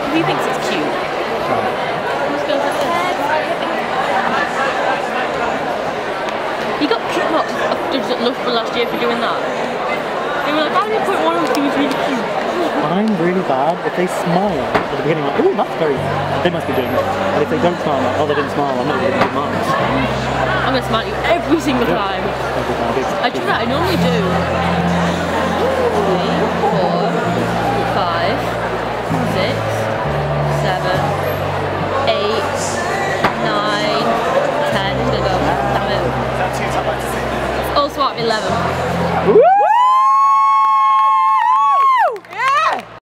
he thinks it's cute. Let's go for this. He got kickboxed after Loughborough last year for doing that. They were like, how did you put one of them? He was really cute. I'm really bad. If they smile at the beginning, like, ooh, that's very... They must be doing it. And if they don't smile, like, oh, they didn't smile, I'm not going to give marks. I'm going to smile at you every single time. Every time. I try, I normally do. 3, 4, 5, 6, 7,